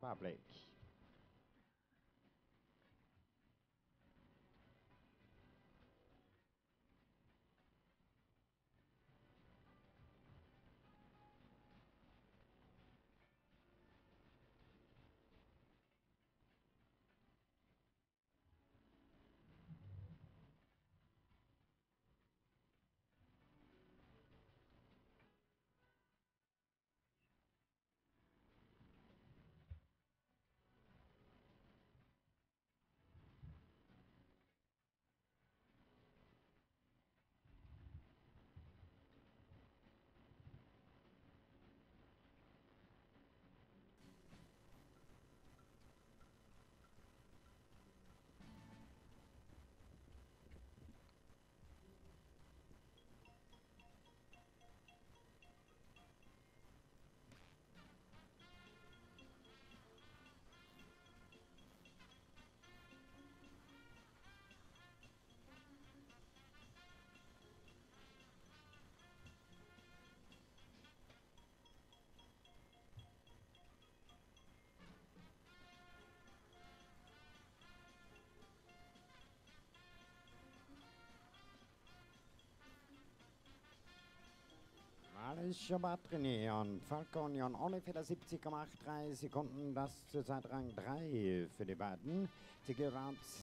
Republic. Malaysia Batrinion, Falconion, ohne Fehler 70,83 Sekunden, das zurzeit Rang 3 für die beiden. Ticket Round